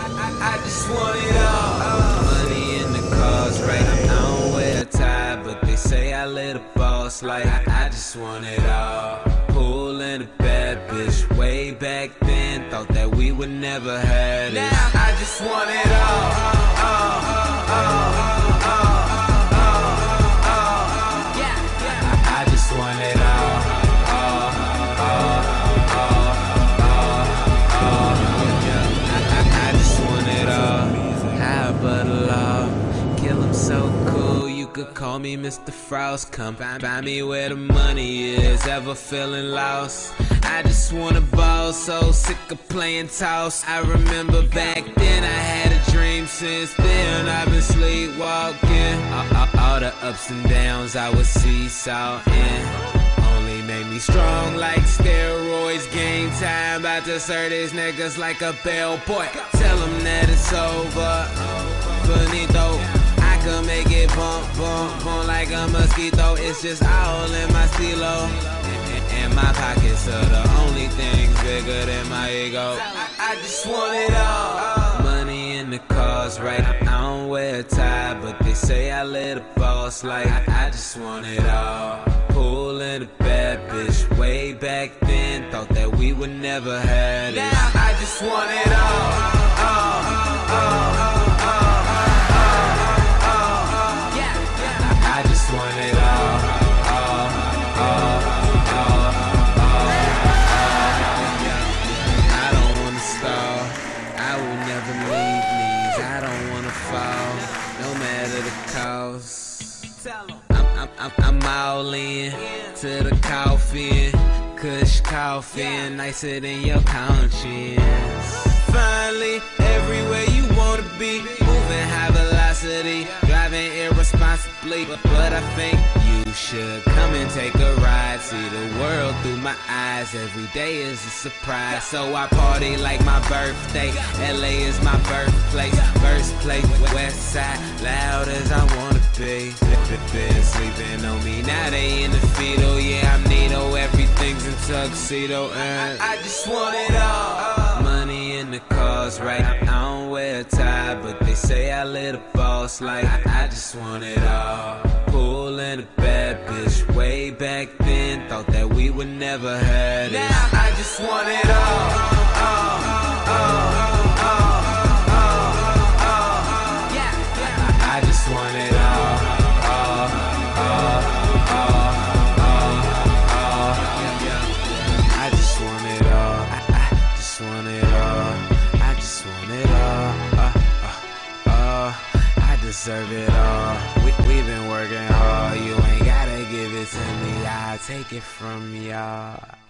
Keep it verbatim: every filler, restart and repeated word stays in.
I, I just want it all. Money in the cars, right? I don't wear a tie, but they say I live a boss life. I, I just want it all. Pool and a bad bitch. Way back then, thought that we would never have it. I just want it all. Oh, oh, oh, oh. I just want it all. Oh, oh, oh, oh, oh, yeah. I, I, I just want it all. How but love? Kill him so cool, you could call me Mister Frost. Come find, find me where the money is. Ever feeling lost? I just wanna ball, so sick of playing toss. I remember back then I had a dream. Since then I've been sleepwalking. All, all, all the ups and downs I was seesawing only made me strong like steroids. Game time, about to serve these niggas like a bellboy. Tell them that it's over, bonito. I could make it bump, bump, bump like a mosquito. It's just all in my stilo. And my pockets are the only things bigger than my ego. I, I just want it all. Money in the cars, right? I don't wear a tie, but they say I live a boss life. I, I just want it all. Pool and a bad bitch. Way back then, thought that we would never have it. I, I just want it all. Oh, oh, oh, oh, oh, yeah. I, I just want it all. Oh, oh. No matter the cost, I'm, I'm, I'm, I'm all in to the coffin. Kush coffin, nicer than your conscience. Finally, everywhere you wanna be, moving high velocity, driving irresponsibly. But, but I think you should come and take a ride. See the world through my eyes. Every day is a surprise. So I party like my birthday. L A is my birthplace. First place, west side, loud as I wanna be. Been sleeping on me, now they in the fetal. Yeah, I'm Nito, everything's in tuxedo. And I, I just want it all. Money in the cars, right? I don't wear a tie, but they say I live a boss life. I, I just want it all. Pool and a bad bitch. Way back then, thought that we would never have it. I just want it all. Oh, oh, oh, oh, oh, yeah. I just want it all. Oh, oh, oh, oh, oh, I just want it all. I, I just want it all. I just want it all. Uh, uh, uh, I deserve it all. We, we've been working hard. You ain't gotta give it to me. I'll take it from y'all.